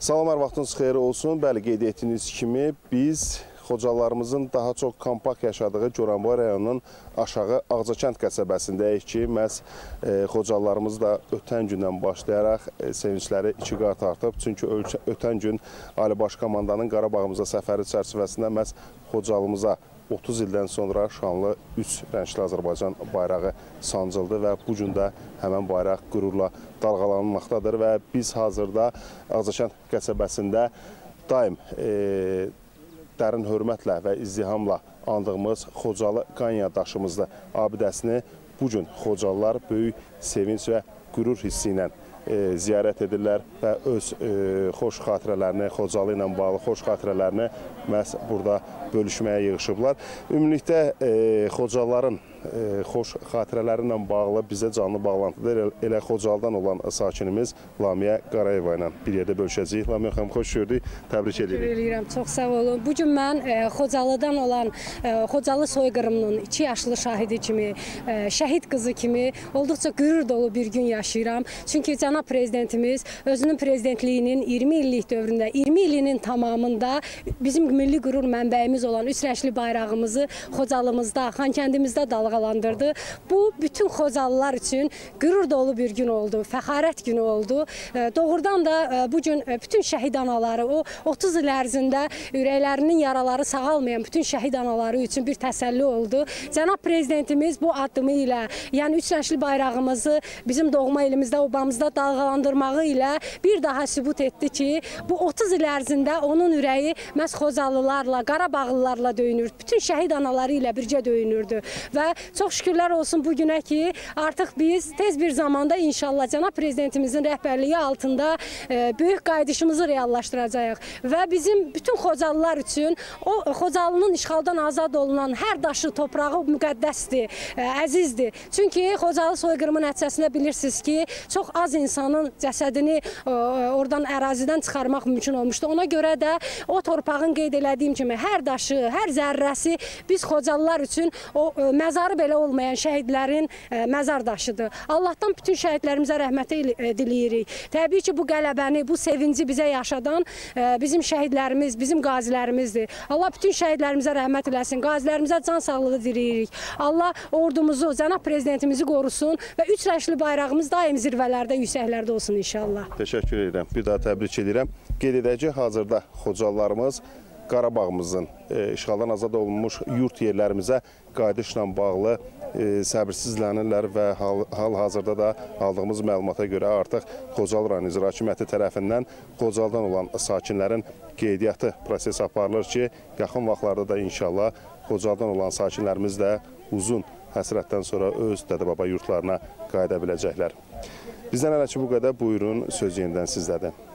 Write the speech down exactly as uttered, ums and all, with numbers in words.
Salam, hər vaxtınız xeyir olsun. Bəli, qeyd etdiyiniz kimi biz Xocalılarımızın daha çox kompakt yaşadığı Goranboy rayonunun aşağı Ağcakənd qəsəbəsindəyik ki, məhz e, Xocalılarımız da ötən gündən başlayaraq e, sevincləri iki qat artıb. Çünki ötən gün Ali Baş Komandanın Qarabağımıza səfəri çərçivəsində məhz Xocalımıza otuz ildən sonra şanlı üç rəngli Azərbaycan bayrağı sancıldı və bu gün də həmən bayraq qürurla dalğalanmaqdadır və biz hazırda Ağcakənd qəsəbəsində daim e, dərin hörmətlə və izdihamla andığımız Xocalı Qanya daşımızda abidəsini bugün Xocalılar böyük sevinç və qürur hissi ilə e, ziyarət edirlər və öz e, xoş xatirələrini, Xocalı ilə bağlı xoş xatirələrini məhz burada bölüşməyə yığışıblar. Ümumilikdə e, Xocalıların e, xoş xatirələri ilə bağlı bizə canlı bağlantıda elə, elə Xocalıdan olan sakinimiz Lamiyə Qarayeva ilə bir yerdə bölüşəcəyik. Lamiyə xanım, xoş gördük, təbrik edirik. Təşəkkür edirəm, çox sağ olun. Bugün mən e, Xocalıdan olan e, Xocalı soyqırımının iki yaşlı şahidi kimi, e, şəhid qızı kimi olduqca qürur dolu bir gün yaşayıram. Çünki cənab prezidentimiz özünün prezidentliyinin iyirmi illik dövründə, iyirmi ilinin tamamında bizim milli qürur mənbəyimiz olan üç rəngli bayrağımızı Xocalımızda, Xankəndimizdə dalğalandırdı. Bu, bütün Xocalılar üçün qürur dolu bir gün oldu, fəxarət günü oldu. Doğrudan da bugün bütün şəhid anaları, o otuz il ərzində ürəklərinin yaraları sağalmayan bütün şəhid anaları üçün bir təsəlli oldu. Cənab prezidentimiz bu addımı ilə, yəni üç rəngli bayrağımızı bizim doğma elimizdə, obamızda dalğalandırmağı ilə bir daha sübut etdi ki, bu otuz il ərzində onun ürəyi məhz Xocalılarla, Qarabağlılarla döyünürdü. Bütün şəhid anaları ilə bircə döyünürdü. Və çox şükürlər olsun bugünə ki, artıq biz tez bir zamanda inşallah cənab prezidentimizin rəhbərliyi altında e, böyük qayıdışımızı reallaşdıracağıq. Və bizim bütün Xocalılar üçün o Xocalının işğaldan azad olunan hər daşı, toprağı müqəddəsdir, e, əzizdir. Çünki Xocalı soyqırımı nəticəsində bilirsiniz ki, çox az insanın cəsədini e, oradan ərazidən çıxarmaq mümkün olmuşdu. Ona görə də o torpağın qeyd elədiyim kimi hər daşı, hər zərrəsi biz Xocalılar üçün o e, məzarı belə olmayan şəhidlərin e, məzar daşıdır. Allahdan bütün şəhidlərimizə rəhmət diləyirik. Təbii ki, bu qələbəni, bu sevinci bizə yaşadan e, bizim şəhidlərimiz, bizim qazilərimizdir. Allah bütün şəhidlərimizə rəhmət eləsin, qazilərimizə can sağlığı diləyirik. Allah ordumuzu, cənab prezidentimizi qorusun və üç rəngli bayrağımız daim zirvələrdə, yüksəklərdə olsun inşallah. Təşəkkür edirəm, bir daha təbrik edirəm. Qeyd edək ki, hazırda Xocalılarımız Qarabağımızın e, işğaldan azad olunmuş yurt yerlərimizə qayıdışla bağlı e, səbirsizlənirlər və hal-hazırda hal da aldığımız məlumata görə artıq Xocalı rayon İcra Hakimiyyəti tərəfindən Xocalıdan olan sakinlərin qeydiyyatı prosesi aparılır ki, yaxın vaxtlarda da inşallah Xocalıdan olan sakinlərimiz də uzun həsrətdən sonra öz dədə-baba yurtlarına qayıda biləcəklər. Bizdən hələ ki bu qədər, buyurun, söz yenidən sizdədir.